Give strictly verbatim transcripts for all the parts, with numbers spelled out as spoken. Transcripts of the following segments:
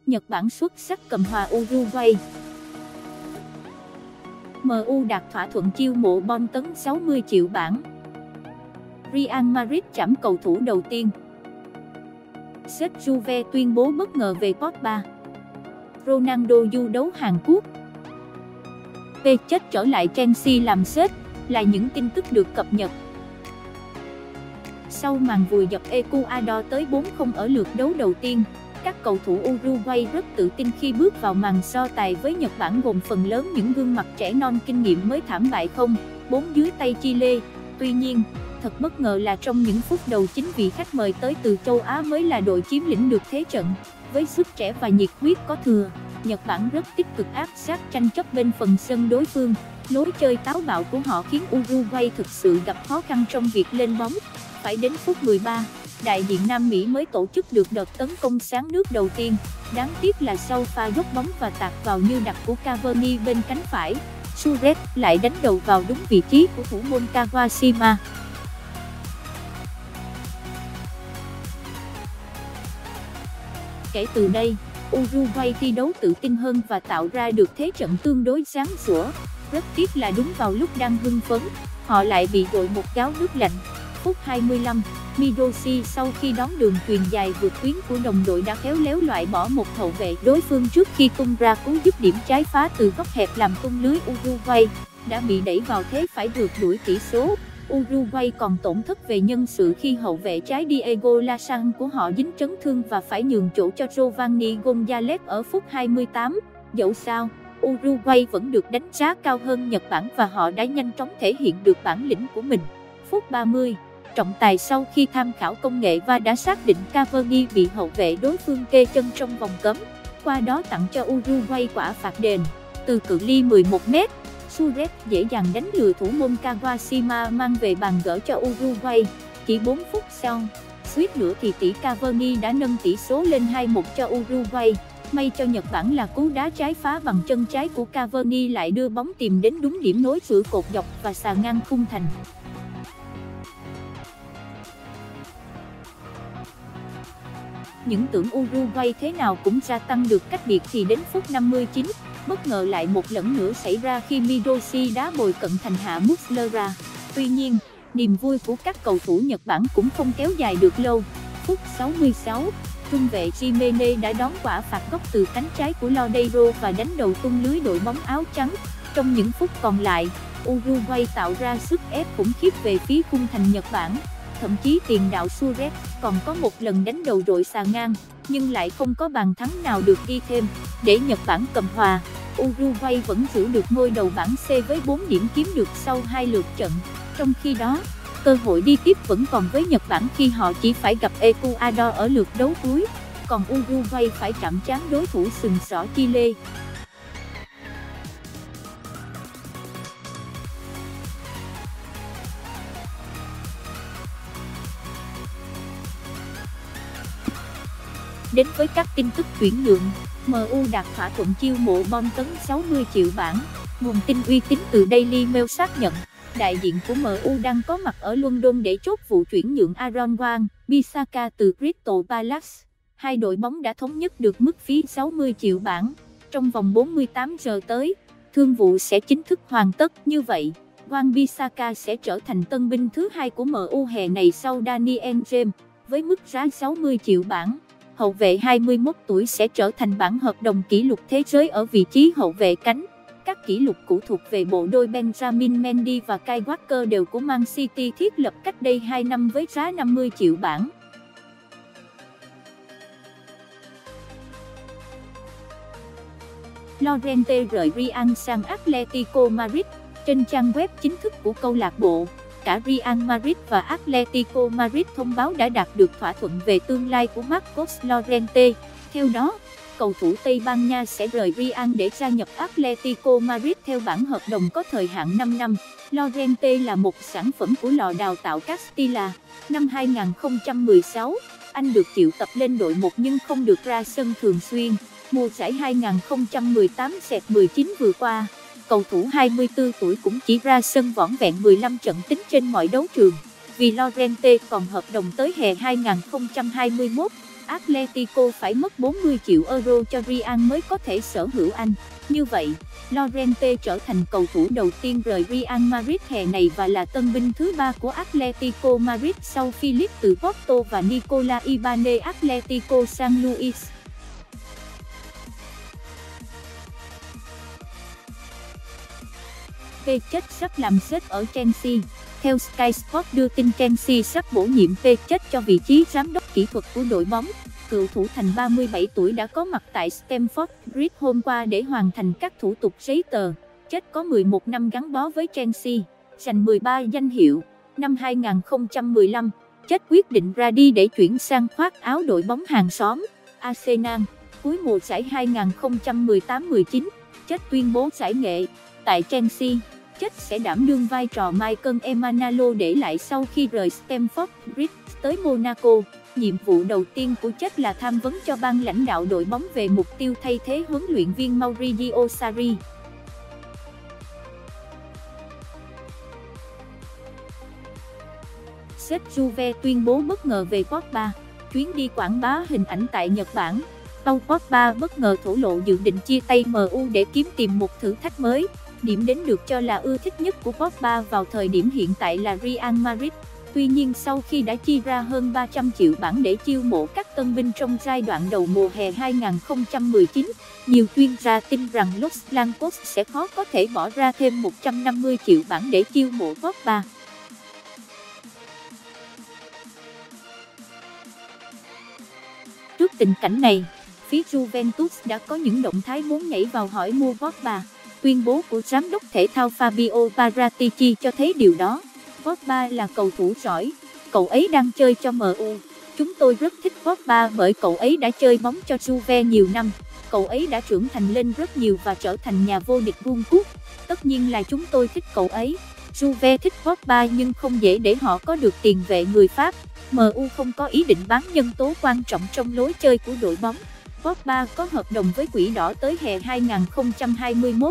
Nhật Bản xuất sắc cầm hòa Uruguay. em u đạt thỏa thuận chiêu mộ bom tấn sáu mươi triệu bảng. Real Madrid chạm cầu thủ đầu tiên. Sếp Juve tuyên bố bất ngờ về Pogba. Ronaldo du đấu Hàn Quốc. P chết trở lại Chelsea làm sếp, là những tin tức được cập nhật. Sau màn vùi dập Ecuador tới bốn không ở lượt đấu đầu tiên, các cầu thủ Uruguay rất tự tin khi bước vào màn so tài với Nhật Bản gồm phần lớn những gương mặt trẻ non kinh nghiệm mới thảm bại không bốn dưới tay Chile. Tuy nhiên, thật bất ngờ là trong những phút đầu chính vị khách mời tới từ châu Á mới là đội chiếm lĩnh được thế trận. Với sức trẻ và nhiệt huyết có thừa, Nhật Bản rất tích cực áp sát tranh chấp bên phần sân đối phương. Lối chơi táo bạo của họ khiến Uruguay thực sự gặp khó khăn trong việc lên bóng. Phải đến phút mười ba, đại diện Nam Mỹ mới tổ chức được đợt tấn công sáng nước đầu tiên. Đáng tiếc là sau pha dốc bóng và tạt vào như đặt của Cavani bên cánh phải, Suarez lại đánh đầu vào đúng vị trí của thủ môn Kawashima. Kể từ đây, Uruguay thi đấu tự tin hơn và tạo ra được thế trận tương đối sáng sủa. Rất tiếc là đúng vào lúc đang hưng phấn, họ lại bị đội một gáo nước lạnh. Phút hai mươi lăm, Miroshi sau khi đón đường chuyền dài vượt tuyến của đồng đội đã khéo léo loại bỏ một hậu vệ đối phương trước khi tung ra cú dứt điểm trái phá từ góc hẹp làm tung lưới. Uruguay đã bị đẩy vào thế phải rượt đuổi tỷ số. Uruguay còn tổn thất về nhân sự khi hậu vệ trái Diego Lasan của họ dính chấn thương và phải nhường chỗ cho Giovanni Gonzalez ở phút hai mươi tám. Dẫu sao, Uruguay vẫn được đánh giá cao hơn Nhật Bản và họ đã nhanh chóng thể hiện được bản lĩnh của mình. Phút ba mươi, trọng tài sau khi tham khảo công nghệ vê a rờ đã xác định Cavani bị hậu vệ đối phương kê chân trong vòng cấm, qua đó tặng cho Uruguay quả phạt đền. Từ cự ly mười một mét, Suarez dễ dàng đánh lừa thủ môn Kawashima mang về bàn gỡ cho Uruguay. Chỉ bốn phút sau, suýt nữa thì tỷ Cavani đã nâng tỷ số lên hai một cho Uruguay. May cho Nhật Bản là cú đá trái phá bằng chân trái của Cavani lại đưa bóng tìm đến đúng điểm nối giữa cột dọc và xà ngang khung thành. Những tưởng Uruguay thế nào cũng gia tăng được cách biệt thì đến phút năm mươi chín, bất ngờ lại một lần nữa xảy ra khi Miroshi đá bồi cận thành hạ Muslera. Tuy nhiên, niềm vui của các cầu thủ Nhật Bản cũng không kéo dài được lâu. Phút sáu mươi sáu, trung vệ Jimenez đã đón quả phạt góc từ cánh trái của Lodeiro và đánh đầu tung lưới đội bóng áo trắng. Trong những phút còn lại, Uruguay tạo ra sức ép khủng khiếp về phía khung thành Nhật Bản. Thậm chí tiền đạo Suarez còn có một lần đánh đầu đội xà ngang, nhưng lại không có bàn thắng nào được ghi thêm. Để Nhật Bản cầm hòa, Uruguay vẫn giữ được ngôi đầu bảng C với bốn điểm kiếm được sau hai lượt trận. Trong khi đó, cơ hội đi tiếp vẫn còn với Nhật Bản khi họ chỉ phải gặp Ecuador ở lượt đấu cuối, còn Uruguay phải chạm trán đối thủ sừng sỏ Chile. Đến với các tin tức chuyển nhượng, em u đạt thỏa thuận chiêu mộ bom tấn sáu mươi triệu bảng. Nguồn tin uy tín từ Daily Mail xác nhận, đại diện của em u đang có mặt ở London để chốt vụ chuyển nhượng Aaron Wan-Bissaka từ Crystal Palace. Hai đội bóng đã thống nhất được mức phí sáu mươi triệu bảng. Trong vòng bốn mươi tám giờ tới, thương vụ sẽ chính thức hoàn tất. Như vậy, Wan-Bissaka sẽ trở thành tân binh thứ hai của em u hè này sau Daniel James, với mức giá sáu mươi triệu bảng. Hậu vệ hai mươi mốt tuổi sẽ trở thành bản hợp đồng kỷ lục thế giới ở vị trí hậu vệ cánh. Các kỷ lục cũ thuộc về bộ đôi Benjamin Mendy và Kyle Walker đều của Man City thiết lập cách đây hai năm với giá năm mươi triệu bảng. Llorente rời Real sang Atletico Madrid. Trên trang web chính thức của câu lạc bộ, cả Real Madrid và Atletico Madrid thông báo đã đạt được thỏa thuận về tương lai của Marcos Llorente. Theo đó, cầu thủ Tây Ban Nha sẽ rời Real để gia nhập Atletico Madrid theo bản hợp đồng có thời hạn năm năm. Llorente là một sản phẩm của lò đào tạo Castilla. Năm hai nghìn không trăm mười sáu, anh được triệu tập lên đội một nhưng không được ra sân thường xuyên. Mùa giải hai nghìn không trăm mười tám mười chín vừa qua, cầu thủ hai mươi tư tuổi cũng chỉ ra sân vỏn vẹn mười lăm trận tính trên mọi đấu trường. Vì Llorente còn hợp đồng tới hè hai nghìn không trăm hai mươi mốt, Atletico phải mất bốn mươi triệu euro cho Real mới có thể sở hữu anh. Như vậy, Llorente trở thành cầu thủ đầu tiên rời Real Madrid hè này và là tân binh thứ ba của Atletico Madrid sau Philip từ Porto và Nicola Ibanez Atletico San Luis. Pjanic sắp làm sếp ở Chelsea. Theo Sky Sports đưa tin, Chelsea sắp bổ nhiệm Pjanic cho vị trí giám đốc kỹ thuật của đội bóng. Cựu thủ thành ba mươi bảy tuổi đã có mặt tại Stamford Bridge hôm qua để hoàn thành các thủ tục giấy tờ. Pjanic có mười một năm gắn bó với Chelsea, giành mười ba danh hiệu. Năm hai nghìn không trăm mười lăm, Pjanic quyết định ra đi để chuyển sang khoác áo đội bóng hàng xóm, Arsenal. Cuối mùa giải hai nghìn không trăm mười tám mười chín, Pjanic tuyên bố giải nghệ. Tại Chelsea, Pjanic sẽ đảm đương vai trò Michael Emenalo để lại sau khi rời Stamford Bridge tới Monaco. Nhiệm vụ đầu tiên của Pjanic là tham vấn cho ban lãnh đạo đội bóng về mục tiêu thay thế huấn luyện viên Maurizio Sarri. Sếp Juve tuyên bố bất ngờ về Pogba. Chuyến đi quảng bá hình ảnh tại Nhật Bản, Paul Pogba bất ngờ thổ lộ dự định chia tay em u để kiếm tìm một thử thách mới. Điểm đến được cho là ưa thích nhất của Pogba vào thời điểm hiện tại là Real Madrid. Tuy nhiên, sau khi đã chi ra hơn ba trăm triệu bảng để chiêu mộ các tân binh trong giai đoạn đầu mùa hè hai nghìn không trăm mười chín, nhiều chuyên gia tin rằng Los Blancos sẽ khó có thể bỏ ra thêm một trăm năm mươi triệu bảng để chiêu mộ Pogba. Trước tình cảnh này, phía Juventus đã có những động thái muốn nhảy vào hỏi mua Pogba. Tuyên bố của giám đốc thể thao Fabio Paratici cho thấy điều đó. Pogba là cầu thủ giỏi, cậu ấy đang chơi cho em u. Chúng tôi rất thích Pogba bởi cậu ấy đã chơi bóng cho Juve nhiều năm. Cậu ấy đã trưởng thành lên rất nhiều và trở thành nhà vô địch World Cup. Tất nhiên là chúng tôi thích cậu ấy. Juve thích Pogba nhưng không dễ để họ có được tiền vệ người Pháp. em u không có ý định bán nhân tố quan trọng trong lối chơi của đội bóng. Pogba có hợp đồng với Quỷ Đỏ tới hè hai nghìn không trăm hai mươi mốt.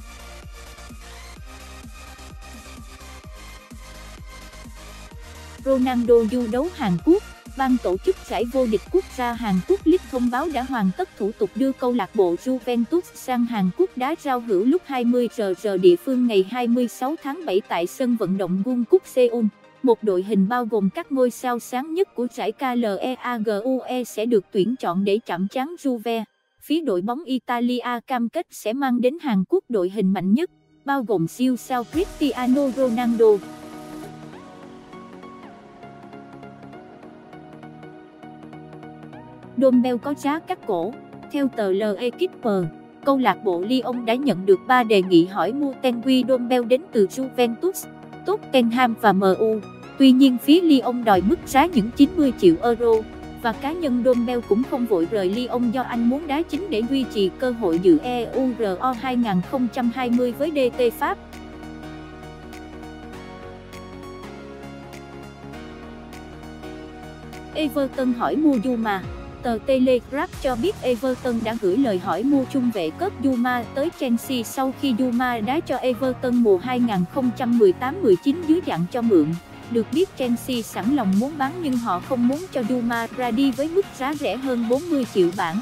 Ronaldo du đấu Hàn Quốc. Ban tổ chức giải vô địch quốc gia Hàn Quốc League thông báo đã hoàn tất thủ tục đưa câu lạc bộ Juventus sang Hàn Quốc đá giao hữu lúc hai mươi giờ giờ địa phương ngày hai mươi sáu tháng bảy tại sân vận động World Cup Seoul. Một đội hình bao gồm các ngôi sao sáng nhất của giải Kleague sẽ được tuyển chọn để chạm trán Juve. Phía đội bóng Italia cam kết sẽ mang đến Hàn Quốc đội hình mạnh nhất, bao gồm siêu sao Cristiano Ronaldo. Dombele có giá cắt cổ. Theo tờ L'Equipe, câu lạc bộ Lyon đã nhận được ba đề nghị hỏi mua Tanguy Dombele đến từ Juventus, Tottenham và em u. Tuy nhiên phía Lyon đòi mức giá những chín mươi triệu euro, và cá nhân Dombele cũng không vội rời Lyon do anh muốn đá chính để duy trì cơ hội dự Euro hai nghìn không trăm hai mươi với đê tê Pháp. Everton hỏi mua Yuma. Tờ Telegraph cho biết Everton đã gửi lời hỏi mua trung vệ cớt Yuma tới Chelsea sau khi Yuma đá cho Everton mùa hai nghìn không trăm mười tám mười chín dưới dạng cho mượn. Được biết Chelsea sẵn lòng muốn bán nhưng họ không muốn cho Yuma ra đi với mức giá rẻ hơn bốn mươi triệu bảng.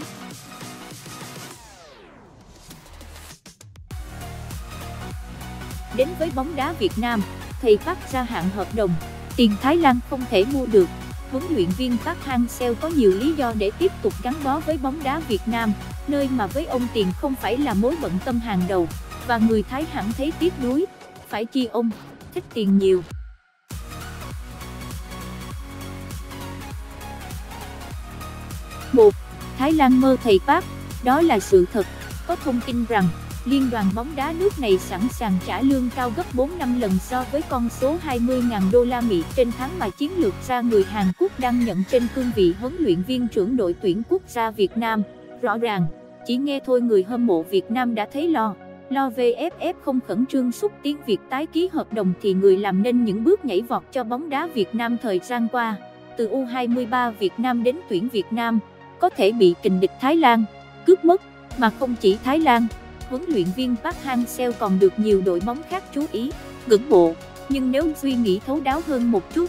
Đến với bóng đá Việt Nam, thầy Park gia hạn hợp đồng, tiền Thái Lan không thể mua được. Huấn luyện viên Park Hang-seo có nhiều lý do để tiếp tục gắn bó với bóng đá Việt Nam, nơi mà với ông tiền không phải là mối bận tâm hàng đầu, và người Thái hẳn thấy tiếc nuối, phải chi ông thích tiền nhiều. một. Thái Lan mơ thầy Park, đó là sự thật. Có thông tin rằng, Liên đoàn bóng đá nước này sẵn sàng trả lương cao gấp bốn năm lần so với con số hai mươi nghìn đô la Mỹ trên tháng mà chiến lược gia người Hàn Quốc đang nhận trên cương vị huấn luyện viên trưởng đội tuyển quốc gia Việt Nam. Rõ ràng, chỉ nghe thôi người hâm mộ Việt Nam đã thấy lo. Lo vê ép ép không khẩn trương xúc tiến việc tái ký hợp đồng thì người làm nên những bước nhảy vọt cho bóng đá Việt Nam thời gian qua. Từ U hai mươi ba Việt Nam đến tuyển Việt Nam, có thể bị kình địch Thái Lan cướp mất, mà không chỉ Thái Lan. Huấn luyện viên Park Hang-seo còn được nhiều đội bóng khác chú ý, ngưỡng mộ, nhưng nếu suy nghĩ thấu đáo hơn một chút,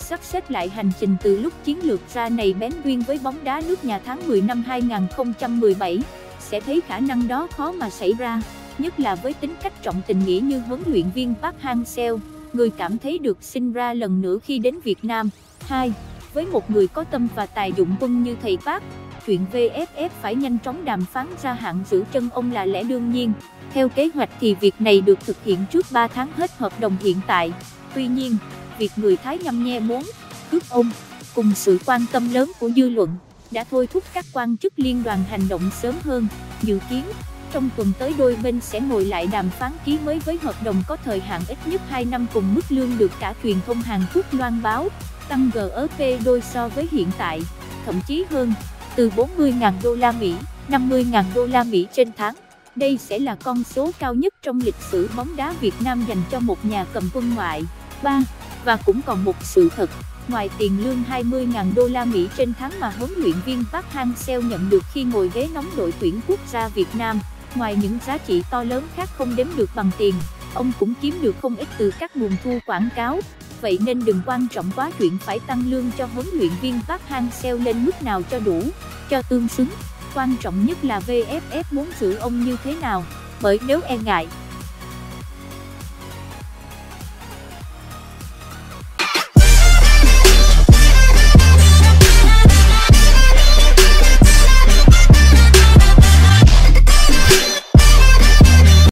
sắp xếp lại hành trình từ lúc chiến lược gia này bén duyên với bóng đá nước nhà tháng mười năm hai nghìn không trăm mười bảy, sẽ thấy khả năng đó khó mà xảy ra, nhất là với tính cách trọng tình nghĩa như huấn luyện viên Park Hang-seo, người cảm thấy được sinh ra lần nữa khi đến Việt Nam. hai. Với một người có tâm và tài dụng quân như thầy Park, chuyện vê ép ép phải nhanh chóng đàm phán gia hạn giữ chân ông là lẽ đương nhiên. Theo kế hoạch thì việc này được thực hiện trước ba tháng hết hợp đồng hiện tại. Tuy nhiên, việc người Thái nhăm nhe muốn cướp ông, cùng sự quan tâm lớn của dư luận, đã thôi thúc các quan chức liên đoàn hành động sớm hơn. Dự kiến, trong tuần tới đôi bên sẽ ngồi lại đàm phán ký mới với hợp đồng có thời hạn ít nhất hai năm cùng mức lương được cả truyền thông Hàn Quốc loan báo, tăng gấp đôi so với hiện tại, thậm chí hơn, từ bốn mươi nghìn đô la Mỹ, năm mươi nghìn đô la Mỹ trên tháng. Đây sẽ là con số cao nhất trong lịch sử bóng đá Việt Nam dành cho một nhà cầm quân ngoại. ba. Và cũng còn một sự thật, ngoài tiền lương hai mươi nghìn đô la Mỹ trên tháng mà huấn luyện viên Park Hang-seo nhận được khi ngồi ghế nóng đội tuyển quốc gia Việt Nam, ngoài những giá trị to lớn khác không đếm được bằng tiền, ông cũng kiếm được không ít từ các nguồn thu quảng cáo. Vậy nên đừng quan trọng quá chuyện phải tăng lương cho huấn luyện viên Park Hang-seo lên mức nào cho đủ, cho tương xứng. Quan trọng nhất là vê ép ép muốn giữ ông như thế nào, bởi nếu e ngại